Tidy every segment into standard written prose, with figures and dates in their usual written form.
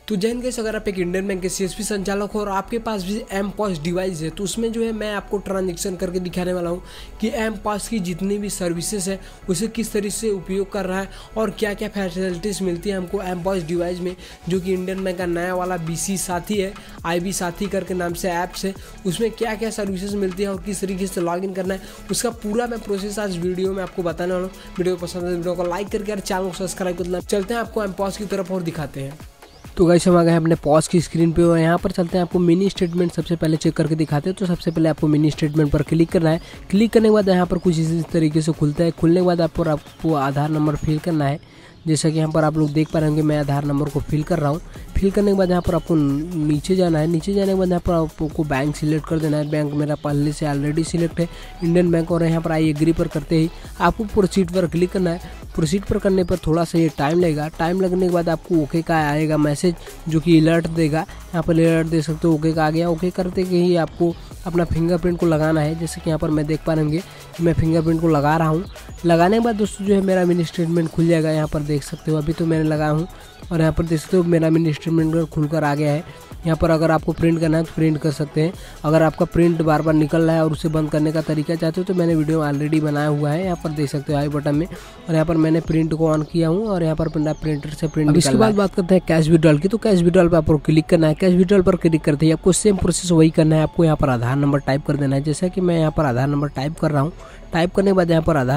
तो जैन गाइस, अगर आप एक इंडियन बैंक के सीएसपी संचालक हो और आपके पास भी एम-पॉस डिवाइस है तो उसमें जो है मैं आपको ट्रांजैक्शन करके दिखाने वाला हूँ कि एम-पॉस की जितनी भी सर्विसेज है उसे किस तरीके से उपयोग कर रहा है और क्या क्या फैसिलिटीज़ मिलती है हमको एम-पॉस डिवाइस में, जो कि इंडियन बैंक का नया वाला बीसी साथी है, IB साथी करके नाम से ऐप्स है, उसमें क्या क्या सर्विसेज मिलती है और किस तरीके से लॉगिन करना है उसका पूरा मैं प्रोसेस आज वीडियो में आपको बताने वाला हूँ। वीडियो पसंद है वीडियो को लाइक करके और चैनल को सब्सक्राइब करना। चलते हैं आपको एम-पॉस की तरफ और दिखाते हैं। तो गाइस, हम आ गए हैं अपने पॉज की स्क्रीन पे और यहाँ पर चलते हैं आपको मिनी स्टेटमेंट सबसे पहले चेक करके दिखाते हैं। तो सबसे पहले आपको मिनी स्टेटमेंट पर क्लिक करना है। क्लिक करने के बाद यहाँ पर कुछ इस तरीके से खुलता है। खुलने के बाद आपको आधार नंबर फिल करना है। जैसा कि यहाँ पर आप लोग देख पा रहे होंगे, मैं आधार नंबर को फिल कर रहा हूँ। फिल करने के बाद यहाँ पर आपको नीचे जाना है। नीचे जाने के बाद यहाँ पर आपको बैंक सिलेक्ट कर देना है। बैंक मेरा पहले से ऑलरेडी सिलेक्ट है, इंडियन बैंक, और यहाँ पर आई एग्री पर करते ही आपको प्रोसीड पर क्लिक करना है। प्रोसीड पर करने पर थोड़ा सा ये टाइम लगेगा। टाइम लगने के बाद आपको ओके का आएगा मैसेज, जो कि अलर्ट देगा। यहाँ पर अलर्ट दे सकते हो, ओके का आ गया। ओके करते ही आपको अपना फिंगरप्रिंट को लगाना है। जैसे कि यहाँ पर मैं देख पा रहे होंगे कि मैं फिंगरप्रिंट को लगा रहा हूँ। लगाने के बाद दोस्तों जो है मेरा मिनी स्टेटमेंट खुल जाएगा। यहाँ पर देख सकते हो, अभी तो मैंने लगाया हूँ और यहाँ पर देख सकते हो मेरा मिनी स्टेटमेंट खुलकर आ गया है। यहाँ पर अगर आपको प्रिंट करना है तो प्रिंट कर सकते हैं। अगर आपका प्रिंट बार बार निकल रहा है और उसे बंद करने का तरीका चाहते हो तो मैंने वीडियो ऑलरेडी बनाया हुआ है, यहाँ पर देख सकते हो आई बटन में। और यहाँ पर मैंने प्रिंट को ऑन किया हूँ और यहाँ पर प्रिंटर से प्रिंट। इसके बाद बात करते हैं कैश विड्रॉल की। तो कैश विड्रॉल पर आपको क्लिक करना है। कैश विड्रॉल पर क्लिक करते ही आपको सेम प्रोसेस वही करना है। आपको यहाँ पर आधार नंबर टाइप कर देना है। जैसा कि मैं यहाँ पर आधार नंबर टाइप कर रहा हूँ। टाइप करने के बाद यहाँ पर आधार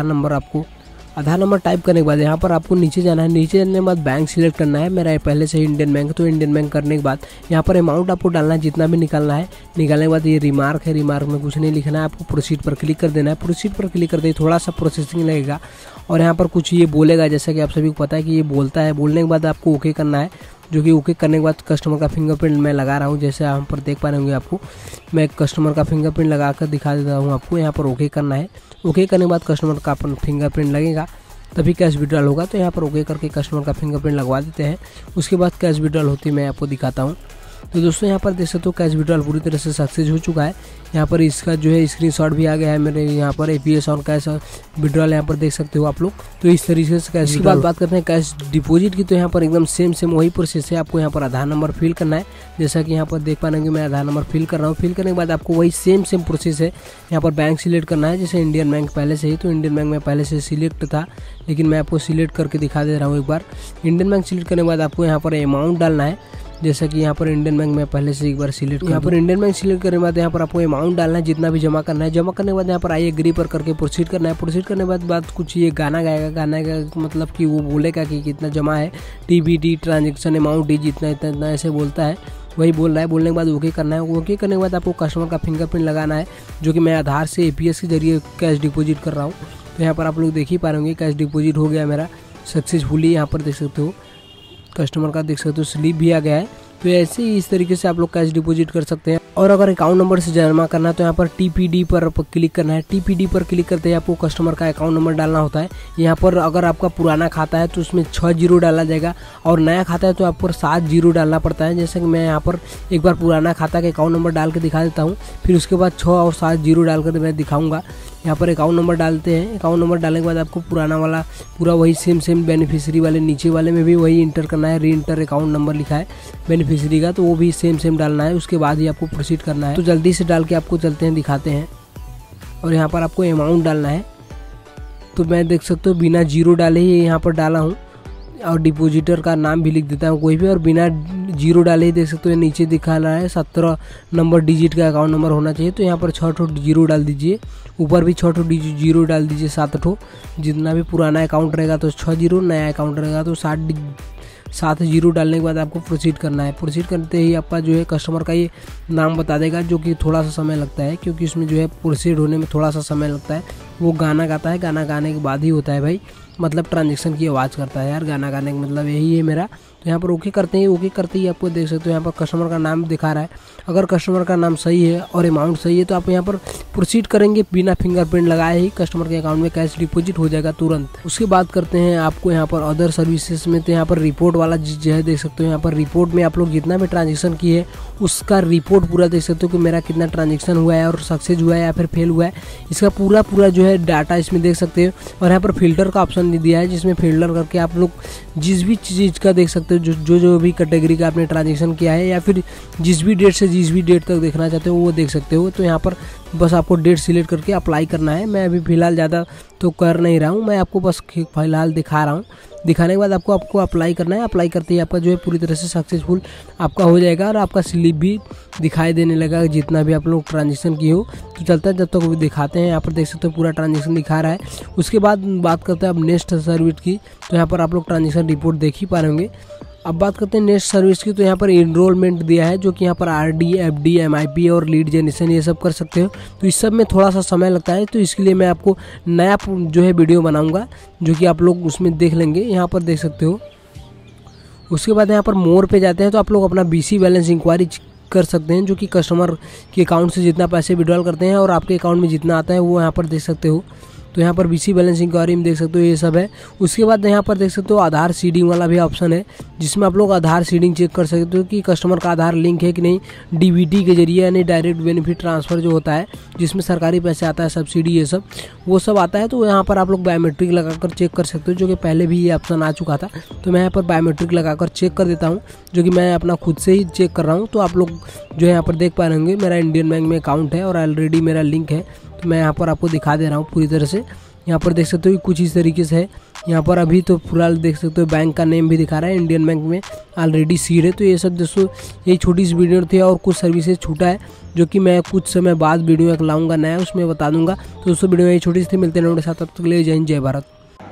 नंबर टाइप करने के बाद यहाँ पर आपको नीचे जाना है। नीचे जाने के बाद बैंक सिलेक्ट करना है। मेरा पहले से ही इंडियन बैंक, तो इंडियन बैंक करने के बाद यहाँ पर अमाउंट आपको डालना है जितना भी निकालना है। निकालने के बाद ये रिमार्क है, रिमार्क में कुछ नहीं लिखना है, आपको प्रोसीड पर क्लिक कर देना है। प्रोसीड पर क्लिक करते ही थोड़ा सा प्रोसेसिंग लगेगा और यहाँ पर कुछ ये बोलेगा, जैसा कि आप सभी को पता है कि ये बोलता है। बोलने के बाद आपको ओके करना है, जो कि ओके करने के बाद कस्टमर का फिंगरप्रिंट मैं लगा रहा हूँ। जैसे यहाँ पर देख पा रहे होंगे आपको, मैं कस्टमर का फिंगरप्रिंट लगा कर दिखा देता हूँ आपको। यहाँ पर ओके करना है। ओके करने के बाद कस्टमर का फिंगरप्रिंट लगेगा तभी कैश विड्रॉल होगा। तो यहाँ पर ओके करके कस्टमर का फिंगरप्रिंट लगवा देते हैं। उसके बाद कैश विड्रॉल होती है मैं आपको दिखाता हूँ। तो दोस्तों यहाँ पर देख सकते हो कैश विड्रॉल पूरी तरह से सक्सेस हो चुका है। यहाँ पर इसका जो है स्क्रीनशॉट भी आ गया है मेरे यहाँ पर। APS ऑन कैश विड्रॉल यहाँ पर देख सकते हो आप लोग। तो इस तरीके से कैश। इसके बाद बात करते हैं कैश डिपॉजिट की। तो यहाँ पर एकदम सेम वही प्रोसेस है। आपको यहाँ पर आधार नंबर फिल करना है। जैसा कि यहाँ पर देख पा रहे हैं मैं आधार नंबर फिल कर रहा हूँ। फिल करने के बाद आपको वही सेम प्रोसेस है। यहाँ पर बैंक सिलेक्ट करना है। जैसे इंडियन बैंक पहले से ही, तो इंडियन बैंक में पहले से सिलेक्ट था, लेकिन मैं आपको सिलेक्ट करके दिखा दे रहा हूँ एक बार। इंडियन बैंक सिलेक्ट करने के बाद आपको यहाँ पर अमाउंट डालना है। जैसा कि यहाँ पर इंडियन बैंक में पहले से एक बार सिलेक्ट, यहाँ पर इंडियन बैंक सिलेक्ट करने के बाद यहाँ पर आपको अमाउंट डालना है जितना भी जमा करना है। जमा करने के बाद यहाँ पर आई एग्री पर करके प्रोसीड करना है। प्रोसीड करने के बाद कुछ ये गाना गाएगा। गाना का मतलब कि वो बोलेगा कि कितना जमा है, TBD ट्रांजेक्शन अमाउंट डी जितना इतना ऐसे बोलता है, वही बोल रहा है। बोलने के बाद ओके करना है। ओके करने के बाद आपको कस्टमर का फिंगरप्रिंट लगाना है, जो कि मैं आधार से APS के जरिए कैश डिपॉजिट कर रहा हूँ। तो यहाँ पर आप लोग देख ही पा रहे होंगे कैश डिपॉजिट हो गया मेरा सक्सेसफुली। यहाँ पर देख सकते हो कस्टमर का देख सकते हो स्लिप भी आ गया है। तो ऐसे ही इस तरीके से आप लोग कैश डिपॉजिट कर सकते हैं। और अगर अकाउंट नंबर से जमा करना है तो यहाँ पर TPD पर क्लिक करना है। TPD पर क्लिक करते ही आपको कस्टमर का अकाउंट नंबर डालना होता है। यहाँ पर अगर आपका पुराना खाता है तो उसमें 6 जीरो डाला जाएगा और नया खाता है तो आप पर 7 जीरो डालना पड़ता है। जैसे कि मैं यहाँ पर एक बार पुराना खाता का अकाउंट नंबर डाल के दिखा देता हूँ, फिर उसके बाद 6 और 7 जीरो डालकर मैं दिखाऊंगा। यहाँ पर अकाउंट नंबर डालते हैं। अकाउंट नंबर डालने के बाद आपको पुराना वाला पूरा वही सेम बेनिफिशियरी वाले नीचे वाले में भी वही इंटर करना है। री इंटर अकाउंट नंबर लिखा है बेनिफिशियरी का, तो वो भी सेम डालना है। उसके बाद ही आपको प्रोसीड करना है। तो जल्दी से डाल के आपको चलते हैं दिखाते हैं। और यहाँ पर आपको अमाउंट डालना है। तो मैं देख सकते हो बिना जीरो डाले ही यहाँ पर डाला हूँ और डिपॉजिटर का नाम भी लिख देता हूँ कोई भी, और बिना जीरो डाले ही देख सकते हो नीचे दिखा रहा है 17 नंबर डिजिट का अकाउंट नंबर होना चाहिए। तो यहाँ पर 6 जीरो डाल दीजिए, ऊपर भी 6 जीरो डाल दीजिए, 7 जितना भी पुराना अकाउंट रहेगा तो 6 जीरो, नया अकाउंट रहेगा तो 7 जीरो डालने के बाद आपको प्रोसीड करना है। प्रोसीड करते ही आपका जो है कस्टमर का ये नाम बता देगा, जो कि थोड़ा सा समय लगता है क्योंकि इसमें जो है प्रोसीड होने में थोड़ा सा समय लगता है। वो गाना गाता है, गाना गाने के बाद ही होता है भाई, मतलब ट्रांजेक्शन की आवाज़ करता है यार। गाना गाने का मतलब यही है मेरा। तो यहाँ पर ओके करते ही आपको देख सकते हो यहाँ पर कस्टमर का नाम दिखा रहा है। अगर कस्टमर का नाम सही है और अमाउंट सही है तो आप यहाँ पर प्रोसीड करेंगे, बिना फिंगरप्रिंट लगाए ही कस्टमर के अकाउंट में कैश डिपॉजिट हो जाएगा तुरंत। उसके बाद करते हैं आपको यहाँ पर अदर सर्विसेज में। तो यहाँ पर रिपोर्ट वाला जो है देख सकते हो, यहाँ पर रिपोर्ट में आप लोग जितना भी ट्रांजेक्शन किए उसका रिपोर्ट पूरा देख सकते हो कि मेरा कितना ट्रांजेक्शन हुआ है और सक्सेस हुआ है या फिर फेल हुआ है, इसका पूरा जो है डाटा इसमें देख सकते हो। और यहाँ पर फिल्टर का ऑप्शन दिया है, जिसमें फिल्टर करके आप लोग जिस भी चीज़ का देख सकते सकते हो जो भी कैटेगरी का आपने ट्रांजेक्शन किया है, या फिर जिस भी डेट से जिस भी डेट तक देखना चाहते हो वो देख सकते हो। तो यहाँ पर बस आपको डेट सिलेक्ट करके अप्लाई करना है। मैं अभी फ़िलहाल ज़्यादा तो कर नहीं रहा हूँ, मैं आपको बस फ़िलहाल दिखा रहा हूँ। दिखाने के बाद आपको अप्लाई करना है। अप्लाई करते ही आपका जो है पूरी तरह से सक्सेसफुल आपका हो जाएगा और आपका स्लिप भी दिखाई देने लगा जितना भी आप लोग ट्रांजेक्शन किए हो। तो चलता है जब तक वो दिखाते हैं। यहाँ पर देख सकते हो पूरा ट्रांजेक्शन दिखा रहा है। उसके बाद बात करते हैं अब नेक्स्ट सर्विस की। तो यहाँ पर आप लोग ट्रांजेक्शन रिपोर्ट देख ही पा रहे होंगे। अब बात करते हैं नेक्स्ट सर्विस की। तो यहाँ पर इनरोलमेंट दिया है, जो कि यहाँ पर आरडी, एफडी, एमआईपी और लीड जनरेशन ये सब कर सकते हो। तो इस सब में थोड़ा सा समय लगता है, तो इसके लिए मैं आपको नया जो है वीडियो बनाऊंगा, जो कि आप लोग उसमें देख लेंगे। यहाँ पर देख सकते हो। उसके बाद यहाँ पर मोर पे जाते हैं तो आप लोग अपना बीसी बैलेंस इंक्वायरी कर सकते हैं, जो कि कस्टमर के अकाउंट से जितना पैसे विड्रॉल करते हैं और आपके अकाउंट में जितना आता है वो यहाँ पर देख सकते हो। तो यहाँ पर बीसी बैलेंस इंक्वायरी में देख सकते हो ये सब है। उसके बाद यहाँ पर देख सकते हो आधार सीडिंग वाला भी ऑप्शन है, जिसमें आप लोग आधार सीडिंग चेक कर सकते हो कि कस्टमर का आधार लिंक है कि नहीं, डीबीटी के जरिए, यानी डायरेक्ट बेनिफिट ट्रांसफ़र जो होता है जिसमें सरकारी पैसे आता है, सब्सिडी ये सब वो सब आता है। तो यहाँ पर आप लोग बायोमेट्रिक लगाकर चेक कर सकते हो, जो कि पहले भी ये ऑप्शन आ चुका था। तो मैं यहाँ पर बायोमेट्रिक लगाकर चेक कर देता हूँ, जो कि मैं अपना खुद से ही चेक कर रहा हूँ। तो आप लोग जो है यहाँ पर देख पा रहे होंगे मेरा इंडियन बैंक में अकाउंट है और ऑलरेडी मेरा लिंक है। तो मैं यहाँ पर आपको दिखा दे रहा हूँ पूरी तरह से। यहाँ पर देख सकते हो कुछ इस तरीके से है। यहाँ पर अभी तो पूरा देख सकते हो बैंक का नेम भी दिखा रहा है, इंडियन बैंक में ऑलरेडी सीड है। तो ये सब दोस्तों यही छोटी सी वीडियो थी, और कुछ सर्विसेज छूटा है जो कि मैं कुछ समय बाद वीडियो एक लाऊंगा नया, उसमें बता दूंगा। तो दोस्तों वीडियो यही छोटी सी थी, मिलते हैं नए साथ, तब तक के लिए जय हिंद जय Bharat.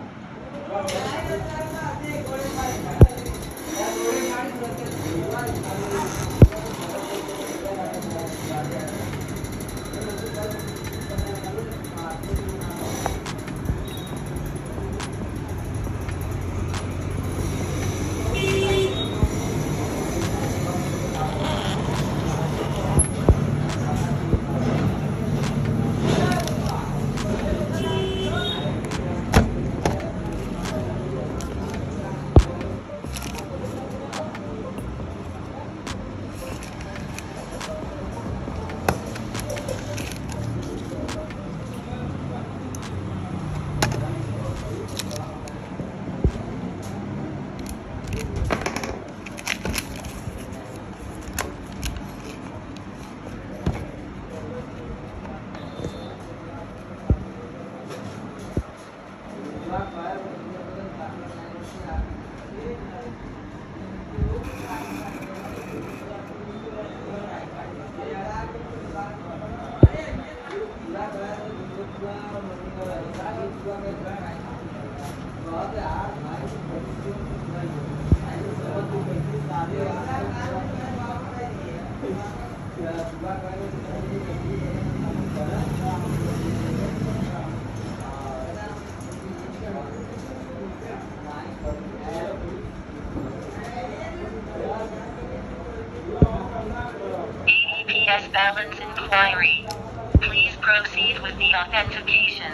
ADPS balance inquiry. Please proceed with the authentication.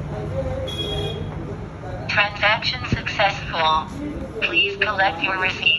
Transaction successful. Please collect your receipt.